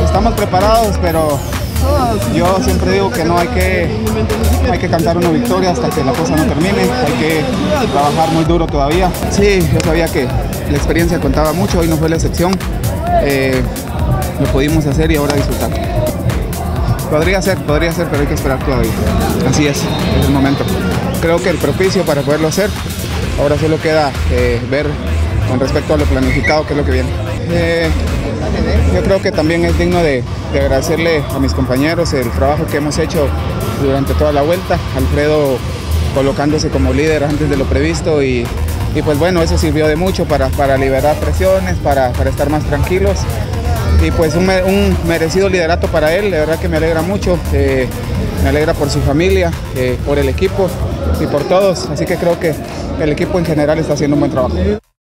estamos preparados, pero yo siempre digo que no hay que cantar una victoria hasta que la cosa no termine, hay que trabajar muy duro todavía. Sí, yo sabía que la experiencia contaba mucho, hoy no fue la excepción, lo pudimos hacer y ahora disfrutar. Podría ser, pero hay que esperar todavía. Así es el momento. Creo que el propicio para poderlo hacer, ahora solo queda ver con respecto a lo planificado, qué es lo que viene. Yo creo que también es digno de agradecerle a mis compañeros el trabajo que hemos hecho durante toda la vuelta. Alfredo colocándose como líder antes de lo previsto y pues bueno, eso sirvió de mucho para liberar presiones, para estar más tranquilos. Y pues un merecido liderato para él, de verdad que me alegra mucho, me alegra por su familia, por el equipo y por todos, así que creo que el equipo en general está haciendo un buen trabajo.